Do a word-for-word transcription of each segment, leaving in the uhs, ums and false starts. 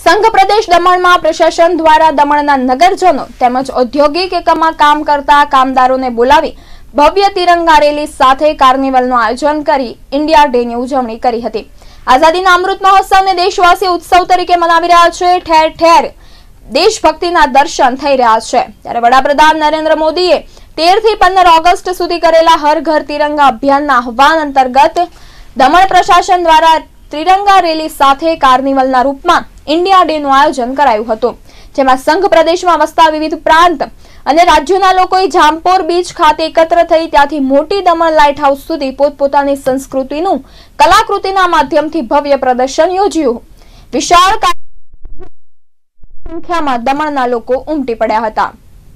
સંઘ પ્રદેશ દમણમાં પ્રશાસન દ્વારા દમણના નગરજનો તેમજ ઔદ્યોગિક એકમમાં કામ કરતા કામદારોને બોલાવી ભવ્ય તિરંગા રેલી સાથે કાર્નિવલનું આયોજન કરી ઇન્ડિયા ડેની ઉજવણી કરી હતી। આઝાદીના અમૃત મહોત્સવને દેશવાસીઓ ઉત્સવ તરીકે મનાવી રહ્યા છે। ઠેર ઠેર દેશભક્તિના દર્શન થઈ રહ્યા છે। ત્યારે વડાપ્રધાન નરેન્દ્ર મોદીએ તેર થી પંદર ઓગસ્ટ સુધી કરેલા હર ઘર तिरंगा અભિયાનના આહ્વાન અંતર્ગત દમણ પ્રશાસન દ્વારા तिरंगा રેલી સાથે કાર્નિવલના રૂપમાં इंडिया डे નું આયોજન કરાયું હતું, જેમાં સંઘ પ્રદેશમાં વસતા વિવિધ પ્રાંત અને રાજ્યોના લોકોએ જામપોર બીચ ખાતે એકત્ર થઈ ત્યાંથી મોટી દમણ લાઇટ હાઉસ સુધી પોતપોતાની સંસ્કૃતિનું કલાકૃતિના માધ્યમથી ભવ્ય પ્રદર્શન યોજ્યું। વિશાળ સંખ્યામાં દમણના લોકો ઉમટી પડ્યા હતા।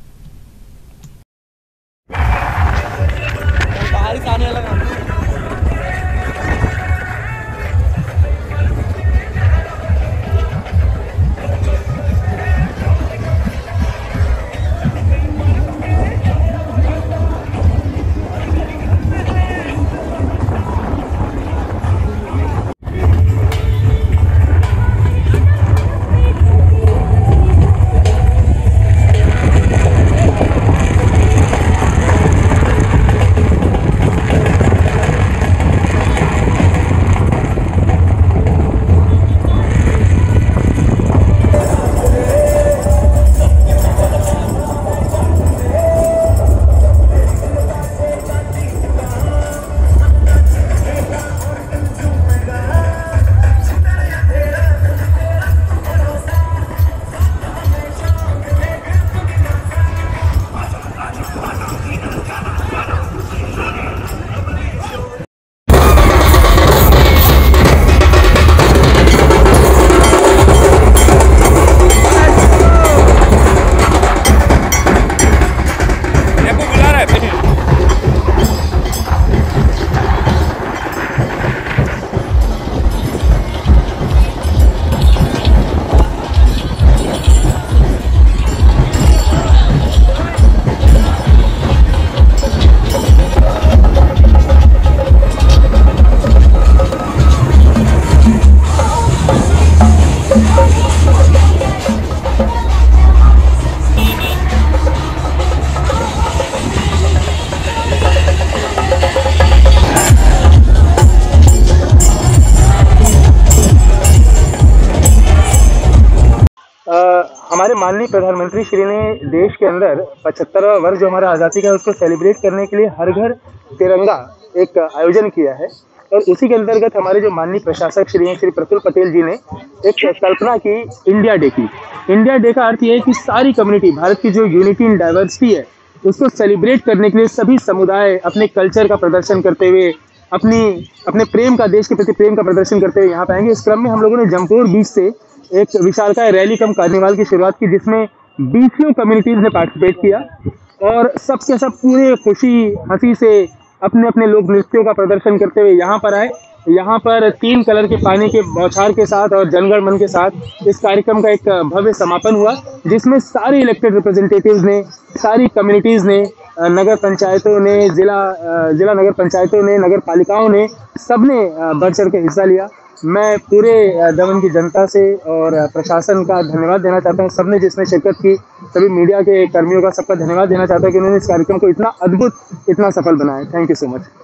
हमारे माननीय प्रधानमंत्री श्री ने देश के अंदर पचहत्तरवां वर्ष जो हमारा आज़ादी का है उसको सेलिब्रेट करने के लिए हर घर तिरंगा एक आयोजन किया है। और उसी के अंतर्गत हमारे जो माननीय प्रशासक श्री हैं श्री प्रफुल्ल पटेल जी ने एक कल्पना की इंडिया डे की। इंडिया डे का अर्थ ये है कि सारी कम्युनिटी, भारत की जो यूनिटी इन डाइवर्सिटी है उसको सेलिब्रेट करने के लिए सभी समुदाय अपने कल्चर का प्रदर्शन करते हुए अपनी अपने प्रेम का, देश के प्रति प्रेम का प्रदर्शन करते हुए यहाँ पे आएंगे। इस क्रम में हम लोगों ने जमपोर बीच से एक विशालकाय रैली कम कार्निवाल की शुरुआत की, जिसमें बीसियों कम्युनिटीज़ ने पार्टिसिपेट किया और सबके सब पूरे खुशी हंसी से अपने अपने लोक नृत्यों का प्रदर्शन करते हुए यहाँ पर आए। यहाँ पर तीन कलर के पानी के बौछार के साथ और जनगण मन के साथ इस कार्यक्रम का एक भव्य समापन हुआ, जिसमें सारे इलेक्टेड रिप्रेजेंटेटिव्स ने, सारी कम्युनिटीज़ ने, नगर पंचायतों ने, जिला जिला नगर पंचायतों ने, नगर पालिकाओं ने, सबने बढ़ चढ़ के हिस्सा लिया। मैं पूरे दमन की जनता से और प्रशासन का धन्यवाद देना चाहता हूँ, सबने जिसने शिरकत की, सभी मीडिया के कर्मियों का सबका धन्यवाद देना चाहता हूँ कि उन्होंने इस कार्यक्रम को इतना अद्भुत, इतना सफल बनाया। Thank you so much.